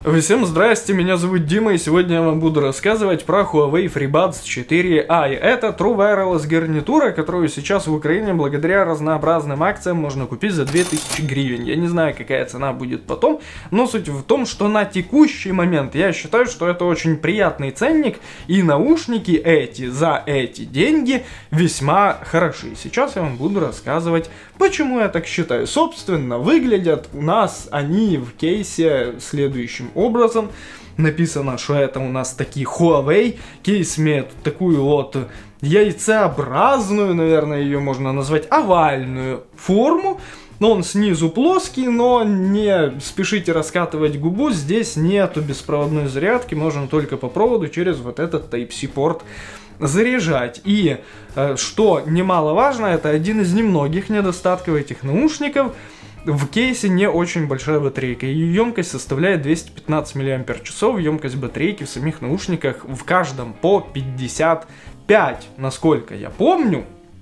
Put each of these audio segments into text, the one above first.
Всем здрасте, меня зовут Дима, и сегодня я вам буду рассказывать про Huawei FreeBuds 4i. Это True Wireless гарнитура, которую сейчас в Украине благодаря разнообразным акциям можно купить за 2000 гривен. Я не знаю, какая цена будет потом, но суть в том, что на текущий момент я считаю, что это очень приятный ценник, и наушники эти за эти деньги весьма хороши. Сейчас я вам буду рассказывать, почему я так считаю. Собственно, выглядят у нас они в кейсе следующим образом. Написано, что это у нас такие Huawei. Кейс имеет такую вот яйцеобразную, наверное, ее можно назвать овальную форму. Но он снизу плоский, но не спешите раскатывать губу. Здесь нету беспроводной зарядки, можно только по проводу через вот этот Type-C порт заряжать. И что немаловажно, это один из немногих недостатков этих наушников. В кейсе не очень большая батарейка, ее емкость составляет 215 мАч, емкость батарейки в самих наушниках в каждом по 55, насколько я помню.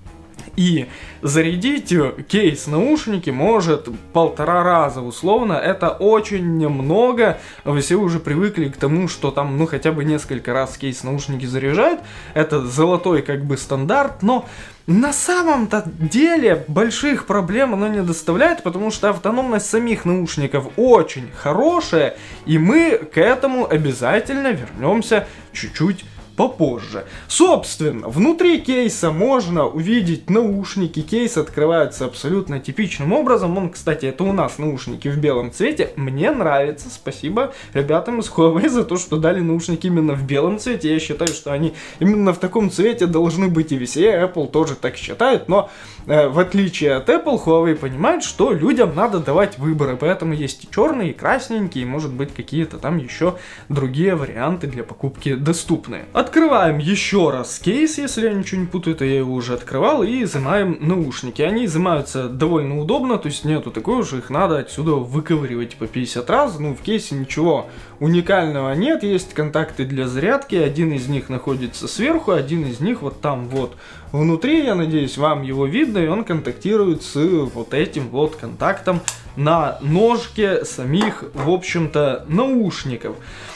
И зарядить кейс наушники может 1,5 раза условно, это очень немного. Вы все уже привыкли к тому, что там ну хотя бы несколько раз кейс наушники заряжают, это золотой как бы стандарт, но на самом-то деле больших проблем оно не доставляет, потому что автономность самих наушников очень хорошая, и мы к этому обязательно вернемся чуть-чуть попозже. Собственно, внутри кейса можно увидеть наушники. Кейс открывается абсолютно типичным образом. Он, кстати, это у нас наушники в белом цвете. Мне нравится. Спасибо ребятам из Huawei за то, что дали наушники именно в белом цвете. Я считаю, что они именно в таком цвете должны быть и везде. Apple тоже так считает, но в отличие от Apple, Huawei понимает, что людям надо давать выборы. Поэтому есть и черные, и красненькие, и может быть какие-то там еще другие варианты для покупки доступные. Открываем еще раз кейс, если я ничего не путаю, то я его уже открывал, и изымаем наушники. Они изымаются довольно удобно, то есть нету такого, что их надо отсюда выковыривать по 50 раз. Ну, в кейсе ничего уникального нет, есть контакты для зарядки, один из них находится сверху, один из них вот там вот внутри, я надеюсь, вам его видно, и он контактирует с вот этим вот контактом на ножке самих, в общем-то, наушников.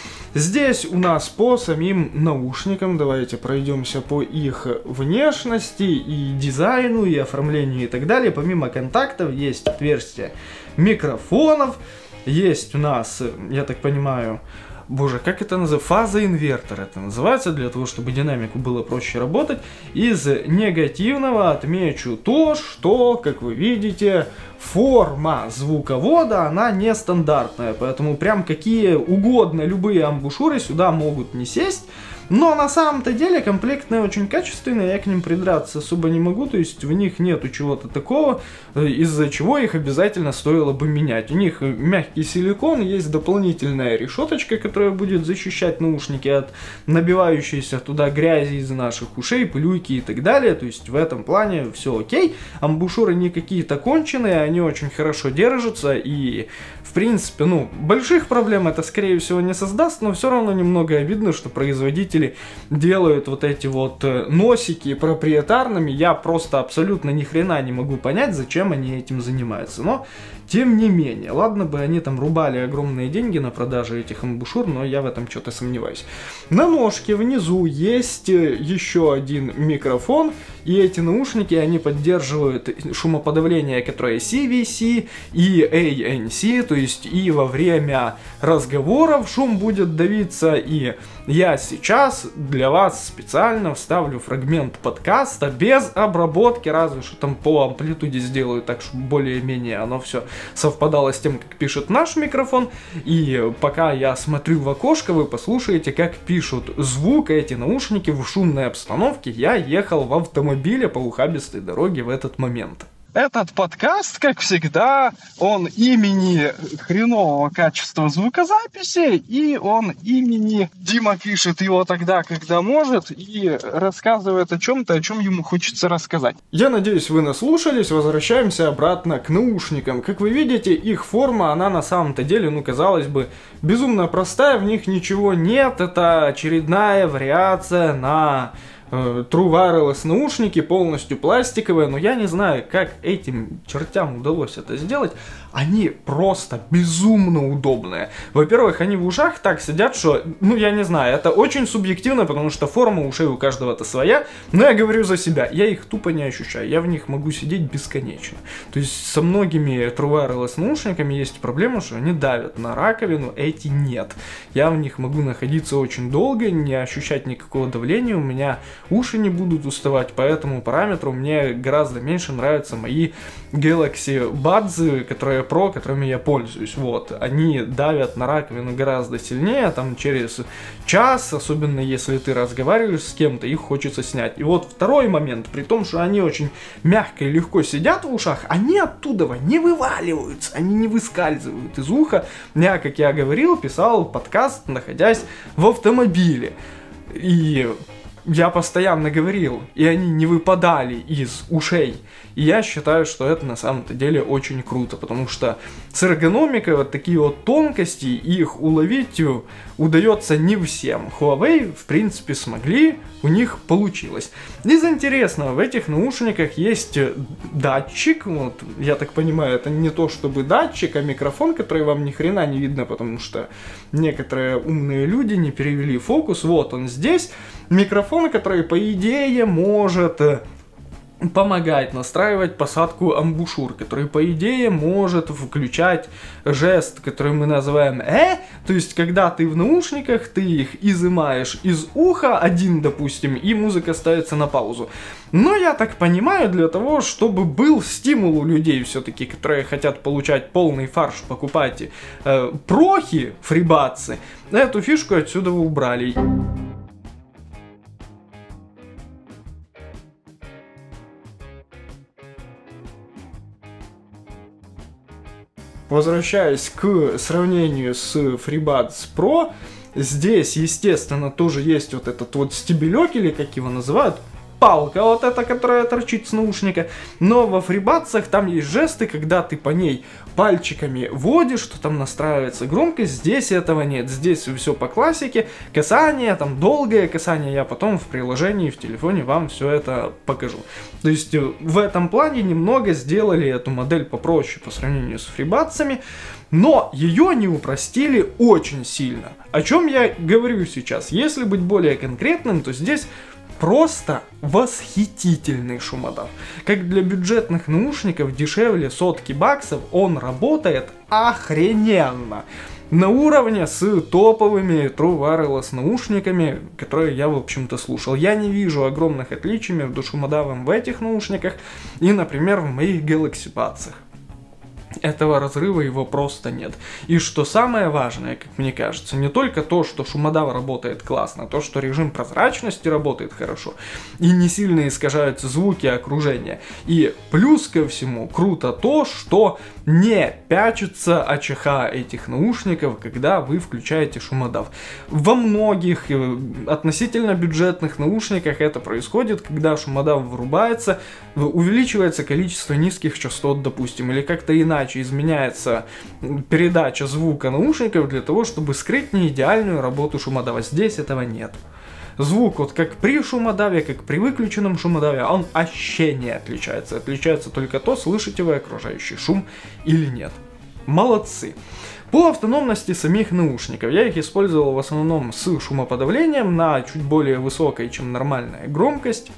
Здесь у нас по самим наушникам, давайте пройдемся по их внешности и дизайну, и оформлению и так далее. Помимо контактов есть отверстия микрофонов, есть у нас, я так понимаю, боже, как это называется? Фазоинвертор это называется, для того, чтобы динамику было проще работать. Из негативного отмечу то, что, как вы видите, форма звуковода, она нестандартная, поэтому прям какие угодно любые амбушюры сюда могут не сесть. Но на самом-то деле комплектные очень качественные, я к ним придраться особо не могу, то есть в них нету чего-то такого, из-за чего их обязательно стоило бы менять. У них мягкий силикон, есть дополнительная решеточка, которая будет защищать наушники от набивающейся туда грязи из наших ушей, пылюки и так далее, то есть в этом плане все окей. Амбушюры не какие-то конченые, они очень хорошо держатся, и в принципе, ну, больших проблем это скорее всего не создаст, но все равно немного обидно, что производители делают вот эти вот носики проприетарными. Я просто абсолютно ни хрена не могу понять, зачем они этим занимаются. Но, тем не менее, ладно бы они там рубали огромные деньги на продаже этих амбушюр, но я в этом что-то сомневаюсь. На ножке внизу есть еще один микрофон, и эти наушники, они поддерживают шумоподавление, которое CVC и ANC, то есть и во время разговоров шум будет давиться, и я сейчас для вас специально вставлю фрагмент подкаста без обработки, разве что там по амплитуде сделаю так, чтобы более-менее оно все совпадало с тем, как пишет наш микрофон. И пока я смотрю в окошко, вы послушаете, как пишут звук эти наушники в шумной обстановке. Я ехал в автомобиле по ухабистой дороге в этот момент. Этот подкаст, как всегда, он имени хренового качества звукозаписи, и он имени Дима пишет его тогда, когда может, и рассказывает о чем-то, о чем ему хочется рассказать. Я надеюсь, вы наслушались, возвращаемся обратно к наушникам. Как вы видите, их форма, она на самом-то деле, ну, казалось бы, безумно простая, в них ничего нет, это очередная вариация на True Wireless наушники, полностью пластиковые, но я не знаю, как этим чертям удалось это сделать. они просто безумно удобные. Во-первых, они в ушах так сидят, что, ну, я не знаю, это очень субъективно, потому что форма ушей у каждого-то своя, но я говорю за себя, я их тупо не ощущаю, я в них могу сидеть бесконечно. То есть со многими True Wireless наушниками есть проблема, что они давят на раковину, эти нет. Я в них могу находиться очень долго, не ощущать никакого давления, у меня уши не будут уставать, по этому параметру мне гораздо меньше нравятся мои Galaxy Buds, которые Pro, которыми я пользуюсь. Вот, они давят на раковину гораздо сильнее, там через час, особенно если ты разговариваешь с кем-то, их хочется снять. И вот второй момент, при том, что они очень мягко и легко сидят в ушах, они оттуда не вываливаются, они не выскальзывают из уха. Я, как я говорил, писал подкаст, находясь в автомобиле. И я постоянно говорил, и они не выпадали из ушей. И я считаю, что это на самом-то деле очень круто, потому что с эргономикой вот такие вот тонкости, их уловить удается не всем. Huawei, в принципе, смогли, у них получилось. Из интересного, в этих наушниках есть датчик, вот, я так понимаю, это не то чтобы датчик, а микрофон, который вам ни хрена не видно, потому что некоторые умные люди не перевели фокус. Вот он здесь, микрофон, который, по идее, может помогать настраивать посадку амбушюр, который, по идее, может включать жест, который мы называем то есть, когда ты в наушниках, ты их изымаешь из уха, один, допустим, и музыка ставится на паузу. Но я так понимаю, для того, чтобы был стимул у людей все-таки, которые хотят получать полный фарш, покупать прохи, фрибадсы, эту фишку отсюда убрали. Возвращаясь к сравнению с FreeBuds Pro, здесь, естественно, тоже есть вот этот вот стебелек, или как его называют, палка вот эта, которая торчит с наушника. Но во FreeBuds'ах там есть жесты, когда ты по ней пальчиками водишь, что там настраивается громкость. Здесь этого нет. Здесь все по классике. Касание, там долгое касание. Я потом в приложении, в телефоне вам все это покажу. То есть в этом плане немного сделали эту модель попроще по сравнению с FreeBuds'ами. Но ее не упростили очень сильно. О чем я говорю сейчас? Если быть более конкретным, то здесь просто восхитительный шумодав. Как для бюджетных наушников дешевле сотки баксов, он работает охрененно. На уровне с топовыми True Wireless наушниками, которые я, в общем-то, слушал. Я не вижу огромных отличий между шумодавом в этих наушниках и, например, в моих Galaxy Buds'ах. Этого разрыва его просто нет. И что самое важное, как мне кажется, не только то, что шумодав работает классно, то, что режим прозрачности работает хорошо, и не сильно искажаются звуки окружения. И плюс ко всему, круто то, что не пячется АЧХ этих наушников, когда вы включаете шумодав. Во многих относительно бюджетных наушниках это происходит, когда шумодав вырубается, увеличивается количество низких частот, допустим, или как-то иначе изменяется передача звука наушников для того, чтобы скрыть неидеальную работу шумодава. Здесь этого нет. Звук вот как при шумодаве, как при выключенном шумодаве, он вообще не отличается. Отличается только то, слышите вы окружающий шум или нет. Молодцы. По автономности самих наушников. Я их использовал в основном с шумоподавлением на чуть более высокой, чем нормальная громкость.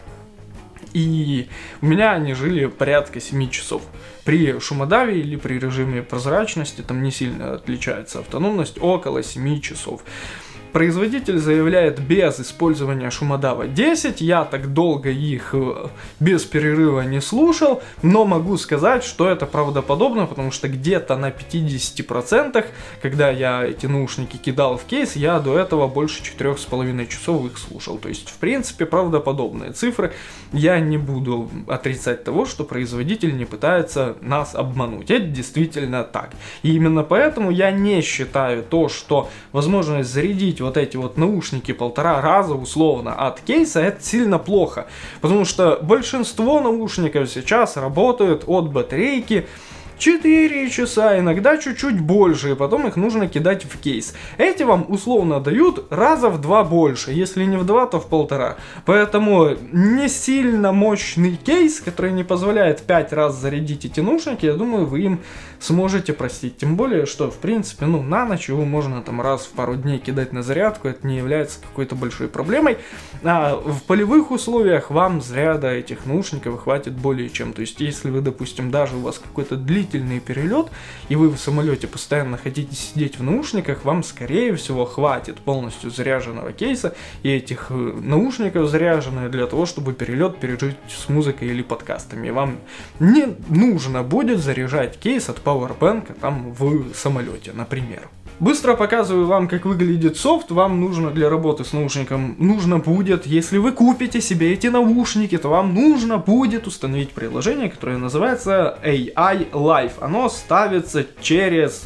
И у меня они жили порядка 7 часов. При шумодаве или при режиме прозрачности там не сильно отличается автономность, около 7 часов. Производитель заявляет без использования шумодава 10, я так долго их без перерыва не слушал, но могу сказать, что это правдоподобно, потому что где-то на 50%, когда я эти наушники кидал в кейс, я до этого больше 4,5 часов их слушал. То есть, в принципе, правдоподобные цифры. Я не буду отрицать того, что производитель не пытается нас обмануть. Это действительно так. И именно поэтому я не считаю то, что возможность зарядить вот эти вот наушники 1,5 раза условно от кейса, это сильно плохо. Потому что большинство наушников сейчас работают от батарейки 4 часа, иногда чуть-чуть больше, и потом их нужно кидать в кейс. Эти вам условно дают раза в 2 больше, если не в 2, то в 1,5. Поэтому не сильно мощный кейс, который не позволяет 5 раз зарядить эти наушники, я думаю, вы им сможете простить. Тем более, что в принципе, ну, на ночь его можно там раз в пару дней кидать на зарядку, это не является какой-то большой проблемой. А в полевых условиях вам заряда этих наушников хватит более чем. То есть, если вы, допустим, даже у вас какой-то длительный перелет, и вы в самолете постоянно хотите сидеть в наушниках, вам, скорее всего, хватит полностью заряженного кейса и этих наушников заряженных для того, чтобы перелет пережить с музыкой или подкастами. Вам не нужно будет заряжать кейс от пауэрбэнка там в самолете, например. Быстро показываю вам, как выглядит софт. Вам нужно для работы с наушником, если вы купите себе эти наушники, то вам нужно будет установить приложение, которое называется AI Live. Оно ставится через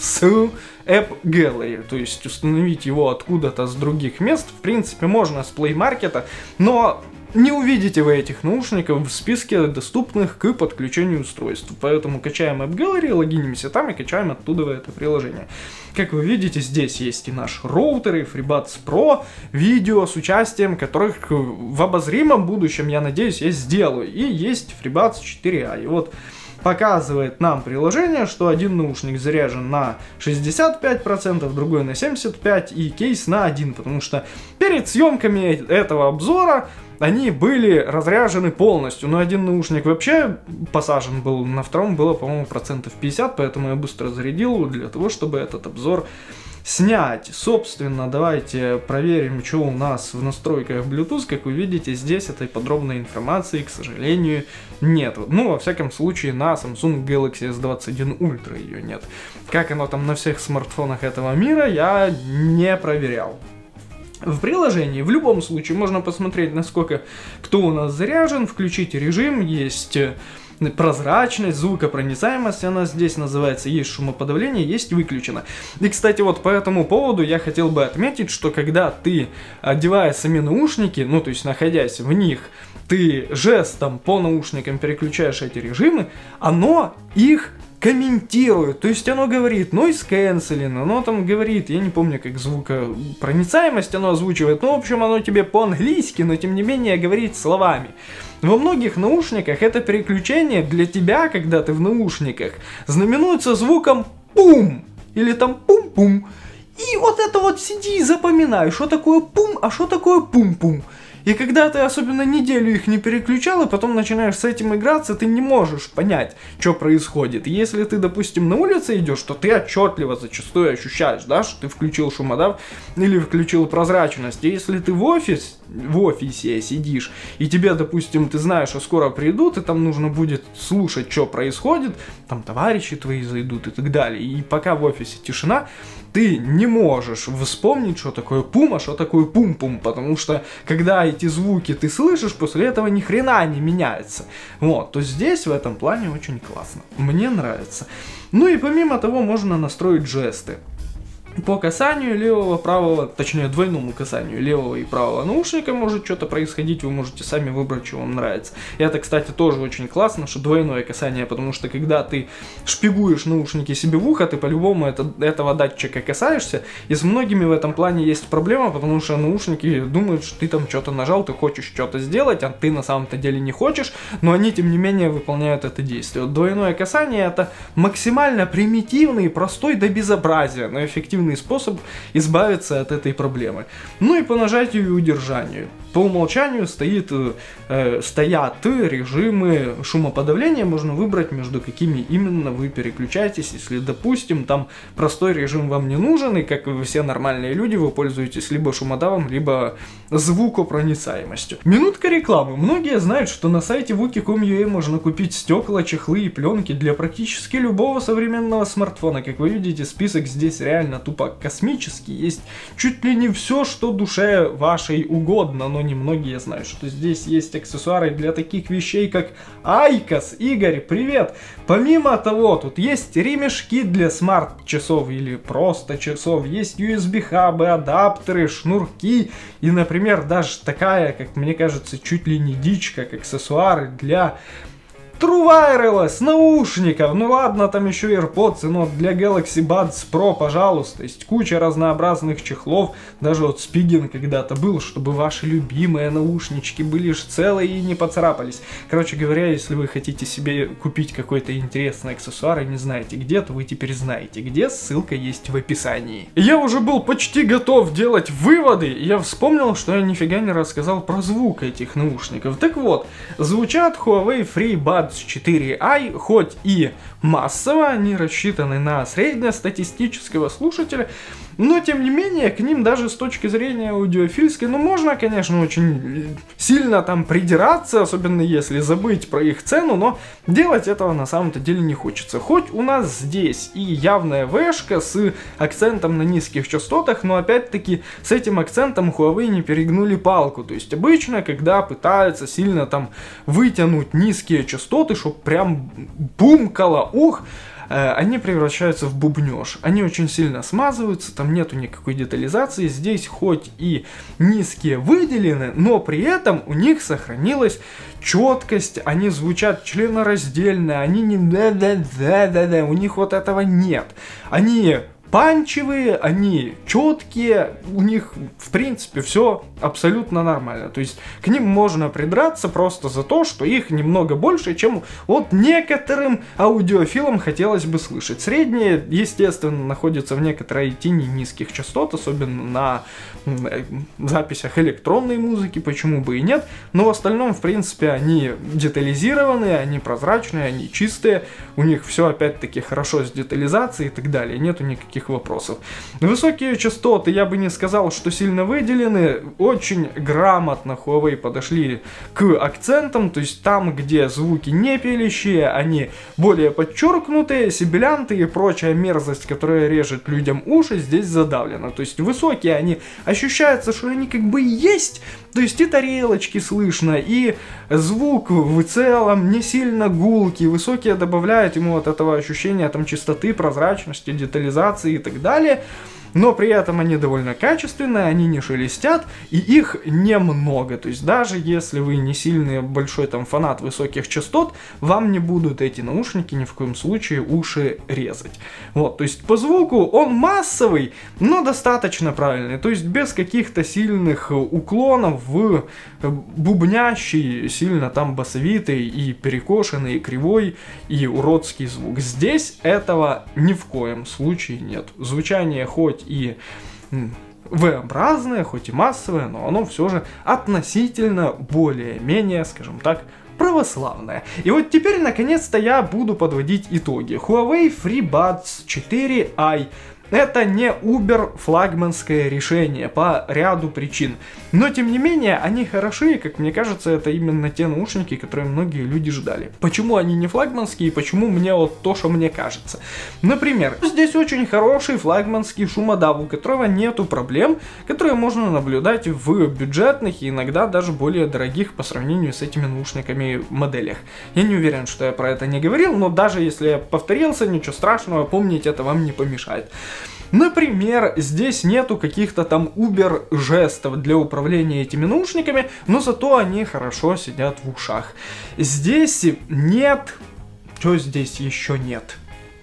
App Gallery, то есть установить его откуда-то с других мест. В принципе, можно с Play Market, но не увидите вы этих наушников в списке доступных к подключению устройств. Поэтому качаем App Gallery, логинимся там и качаем оттуда это приложение. Как вы видите, здесь есть и наш роутер, и FreeBuds Pro, видео с участием которых в обозримом будущем, я надеюсь, я сделаю. И есть FreeBuds 4a. И вот показывает нам приложение, что один наушник заряжен на 65%, другой на 75% и кейс на 1%, потому что перед съемками этого обзора они были разряжены полностью, но один наушник вообще посажен был, на втором было, по-моему, 50%, поэтому я быстро зарядил для того, чтобы этот обзор снять. Собственно, давайте проверим, что у нас в настройках Bluetooth. Как вы видите, здесь этой подробной информации, к сожалению, нет. Ну, во всяком случае, на Samsung Galaxy S21 Ultra ее нет. Как оно там на всех смартфонах этого мира, я не проверял. В приложении в любом случае можно посмотреть, насколько кто у нас заряжен, включить режим, есть прозрачность, звукопроницаемость, она здесь называется, есть шумоподавление, есть выключено. И, кстати, вот по этому поводу я хотел бы отметить, что когда ты, одевая сами наушники, ну, то есть находясь в них, ты жестом по наушникам переключаешь эти режимы, оно их комментирует, то есть оно говорит noise cancelling, оно там говорит, я не помню, как звукопроницаемость оно озвучивает, но в общем оно тебе по-английски, но тем не менее говорит словами. Во многих наушниках это переключение для тебя, когда ты в наушниках, знаменуется звуком пум или там пум-пум. И вот это вот сиди и запоминай, что такое пум, а что такое пум-пум. И когда ты особенно неделю их не переключал, и потом начинаешь с этим играться, ты не можешь понять, что происходит. Если ты, допустим, на улице идешь, то ты отчетливо зачастую ощущаешь, да, что ты включил шумодав или включил прозрачность. И если ты в офисе сидишь, и тебе, допустим, ты знаешь, что скоро придут, и там нужно будет слушать, что происходит, там товарищи твои зайдут и так далее. И пока в офисе тишина, ты не можешь вспомнить, что такое пум, а что такое пум-пум, потому что когда эти звуки ты слышишь, после этого ни хрена не меняется. Вот, то здесь в этом плане очень классно. Мне нравится. Ну и помимо того можно настроить жесты. По касанию левого, правого, точнее двойному касанию левого и правого наушника может что-то происходить, вы можете сами выбрать, что вам нравится. И это, кстати, тоже очень классно, что двойное касание, потому что когда ты шпигуешь наушники себе в ухо, ты по-любому этого датчика касаешься, и с многими в этом плане есть проблема, потому что наушники думают, что ты там что-то нажал, ты хочешь что-то сделать, а ты на самом-то деле не хочешь, но они, тем не менее, выполняют это действие. Вот двойное касание — это максимально примитивный, простой до безобразия, но эффективный способ избавиться от этой проблемы. Ну и по нажатию и удержанию. По умолчанию стоят режимы шумоподавления, можно выбрать, между какими именно вы переключаетесь. Если, допустим, там простой режим вам не нужен, и как вы все нормальные люди, вы пользуетесь либо шумодавом, либо звукопроницаемостью. Минутка рекламы. Многие знают, что на сайте wookie.com.ua можно купить стекла, чехлы и пленки для практически любого современного смартфона. Как вы видите, список здесь реально тупо космический. Есть чуть ли не все, что душе вашей угодно, но немногие знают, что здесь есть аксессуары для таких вещей, как Айкос. Игорь, привет! Помимо того, тут есть ремешки для смарт-часов или просто часов, есть USB-хабы, адаптеры, шнурки и, например, даже такая, как мне кажется, чуть ли не дичь, как аксессуары для True Wireless наушников, ну ладно, там еще AirPods, но для Galaxy Buds Pro, пожалуйста, есть куча разнообразных чехлов, даже вот Spigen когда-то был, чтобы ваши любимые наушнички были целые и не поцарапались. Короче говоря, если вы хотите себе купить какой-то интересный аксессуар и не знаете где, то вы теперь знаете где, ссылка есть в описании. Я уже был почти готов делать выводы, и я вспомнил, что я нифига не рассказал про звук этих наушников. Так вот, звучат Huawei FreeBuds 4i, хоть и массово, они рассчитаны на среднестатистического слушателя, но тем не менее к ним даже с точки зрения аудиофильской, ну можно, конечно, очень сильно там придираться, особенно если забыть про их цену, но делать этого на самом-то деле не хочется. Хоть у нас здесь и явная вэшка с акцентом на низких частотах, но опять-таки с этим акцентом Huawei не перегнули палку. То есть обычно, когда пытаются сильно там вытянуть низкие частоты, чтобы прям бумкало ух, они превращаются в бубнёж. Они очень сильно смазываются, там нету никакой детализации. Здесь хоть и низкие выделены, но при этом у них сохранилась четкость, они звучат членораздельно, они не да-да-да-да-да, у них вот этого нет. Они панчевые, они четкие, у них в принципе все абсолютно нормально. То есть к ним можно придраться просто за то, что их немного больше, чем вот некоторым аудиофилам хотелось бы слышать. Средние, естественно, находятся в некоторой тени низких частот, особенно на записях электронной музыки, почему бы и нет. Но в остальном, в принципе, они детализированные, они прозрачные, они чистые, у них все опять-таки хорошо с детализацией и так далее, нету никаких вопросов. Высокие частоты, я бы не сказал, что сильно выделены, очень грамотно Huawei подошли к акцентам, то есть там, где звуки не пелящие, они более подчеркнутые, сибилянты и прочая мерзость, которая режет людям уши, здесь задавлена. То есть высокие они, ощущается, что они как бы есть, то есть и тарелочки слышно, и звук в целом не сильно гулкий, высокие добавляют ему вот этого ощущения там чистоты, прозрачности, детализации и так далее. Но при этом они довольно качественные, они не шелестят, и их немного. То есть даже если вы не сильный большой там фанат высоких частот, вам не будут эти наушники ни в коем случае уши резать. Вот, то есть по звуку он массовый, но достаточно правильный. То есть без каких-то сильных уклонов в бубнящий, сильно там басовитый и перекошенный, и кривой, и уродский звук. Здесь этого ни в коем случае нет. Звучание хоть и V-образное, хоть и массовое, но оно все же относительно более-менее, скажем так, православное. И вот теперь наконец-то я буду подводить итоги. Huawei FreeBuds 4i. Это не Uber флагманское решение по ряду причин. Но тем не менее, они хороши, и, как мне кажется, это именно те наушники, которые многие люди ждали. Почему они не флагманские, и почему мне вот то, что мне кажется. Например, здесь очень хороший флагманский шумодав, у которого нету проблем, которые можно наблюдать в бюджетных и иногда даже более дорогих по сравнению с этими наушниками моделях. Я не уверен, что я про это не говорил, но даже если я повторился, ничего страшного, помнить это вам не помешает. Например, здесь нету каких-то там убер-жестов для управления этими наушниками, но зато они хорошо сидят в ушах. Здесь нет... Что здесь еще нет?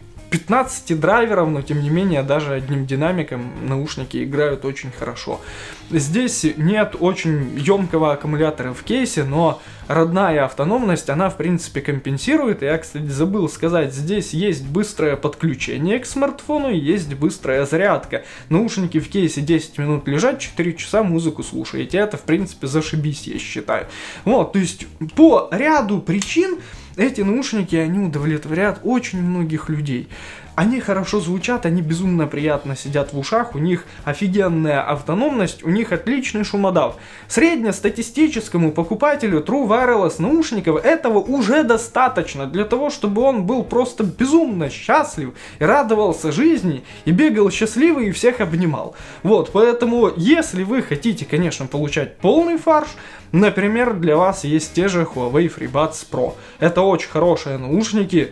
15 драйверов, но тем не менее даже одним динамиком наушники играют очень хорошо. Здесь нет очень емкого аккумулятора в кейсе, но родная автономность, она в принципе компенсирует. Я, кстати, забыл сказать, здесь есть быстрое подключение к смартфону и есть быстрая зарядка. Наушники в кейсе 10 минут лежат, 4 часа музыку слушаете. Это, в принципе, зашибись, я считаю. Вот, то есть по ряду причин эти наушники, они удовлетворяют очень многих людей. Они хорошо звучат, они безумно приятно сидят в ушах, у них офигенная автономность, у них отличный шумодав. Среднестатистическому покупателю True Wireless наушников этого уже достаточно для того, чтобы он был просто безумно счастлив и радовался жизни, и бегал счастливый и всех обнимал. Вот, поэтому, если вы хотите, конечно, получать полный фарш, например, для вас есть те же Huawei FreeBuds Pro. Это очень хорошие наушники,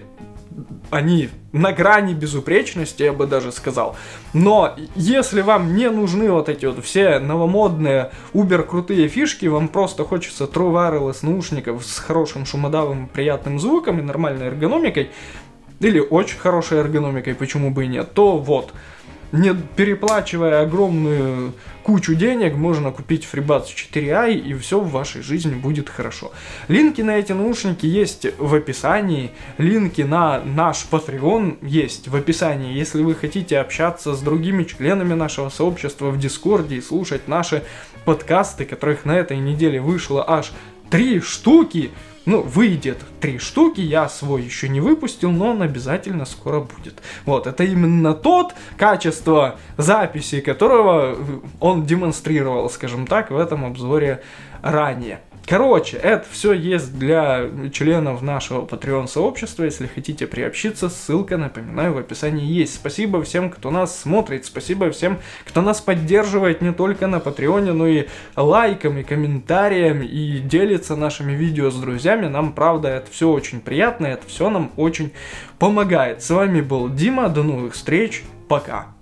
они на грани безупречности, я бы даже сказал. Но если вам не нужны вот эти вот все новомодные, убер-крутые фишки, вам просто хочется True Wireless наушников с хорошим шумодавом, приятным звуком и нормальной эргономикой, или очень хорошей эргономикой, почему бы и нет, то вот. Не переплачивая огромную кучу денег, можно купить FreeBuds 4i, и все в вашей жизни будет хорошо. Линки на эти наушники есть в описании, линки на наш Patreon есть в описании. Если вы хотите общаться с другими членами нашего сообщества в Дискорде и слушать наши подкасты, которых на этой неделе вышло аж 3 штуки, ну, выйдет 3 штуки, я свой еще не выпустил, но он обязательно скоро будет. Вот, это именно тот качество записи, которого он демонстрировал, скажем так, в этом обзоре ранее. Короче, это все есть для членов нашего Patreon сообщества. Если хотите приобщиться, ссылка, напоминаю, в описании есть. Спасибо всем, кто нас смотрит. Спасибо всем, кто нас поддерживает не только на Патреоне, но и лайком, и комментарием, и делится нашими видео с друзьями. Нам, правда, это все очень приятно, это все нам очень помогает. С вами был Дима, до новых встреч, пока.